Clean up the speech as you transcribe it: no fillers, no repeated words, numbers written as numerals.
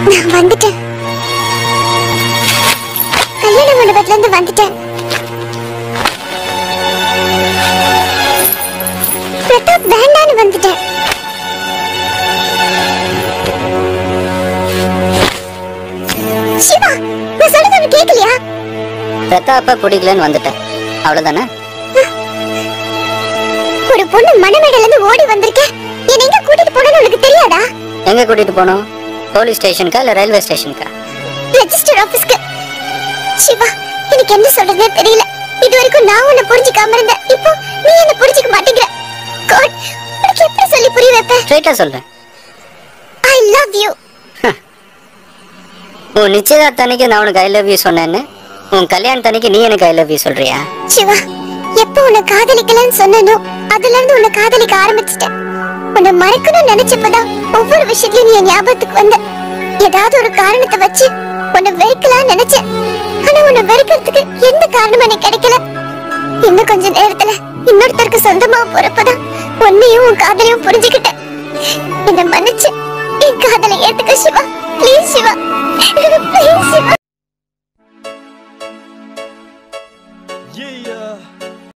நான் வந்துட்டேன். கல்யாண மண்டபத்துல இருந்து வந்துட்டேன். பிரதாப் வேண்டான்னு வந்துட்டேன். சிவா, நான் சொல்றது உனக்கு கேட்கலையா? பிரதாப்ப பிடிக்கலன்னு வந்துட்டேன், அவ்வளவுதானே? ஒரு பொண்ணு மணமேடையில இருந்து ஓடி வந்திருக்கேன். என்ன எங்க கூட்டிட்டு போனன்னு உனக்கு தெரியாதா? எங்க கூட்டிட்டு போனோம்? போலீஸ் ஸ்டேஷனுக்கா இல்ல ரயில்வே ஸ்டேஷனுக்கா? ரெஜிஸ்டர் ஆபீஸ்க்கு. சிவா, எனக்கு என்ன சொல்றதே தெரியல. இது வரைக்கும் நான் உன்னை புரிஞ்சுக்காம இருந்தேன். இப்போ நீ என்ன புரிஞ்சுக்க மாட்டேங்கிற. God, உனக்கு எப்படி சொல்லி புரிய வைப்பேன்? ஸ்ட்ரைட்டா சொல்லு. I love you. உன் நிச்சயதார்த்தன்னைக்கு நான் உனக்கு ஐ லவ் யூ சொன்னேன்னு உன் கல்யாணத்தன்னைக்கு நீ எனக்கு ஐ லவ் யூ சொல்றியா? சிவா, எப்போ உன்னை காதலிக்கலன்னு சொன்னனோ அதுல இருந்து உன்னை காதலிக்க ஆரம்பிச்சிட்டேன். உன்னை மறக்கணும்னு நினைச்சப்பதான் ஒவ்வொரு விஷயத்தையும் நீ ஞாபகத்துக்கு வந்த. ஏதாவது ஒரு காரணத்தை வச்சு உன்னை வெறுக்கலாம்னு நினைச்சேன். ஆனா உன்னை வெறுக்கிறதுக்கு எந்த காரணமும் எனக்கு கிடைக்கல. இன்னும் கொஞ்ச நேரத்துல இன்னொருத்தருக்கு சொந்தமா போறப்பதான் உன்னையும் உன் காதலையும் புரிஞ்சுக்கிட்டேன். என்னை மன்னிச்சு என் காதலை ஏத்துக்க சிவா. ப்ளீஸ் சிவா.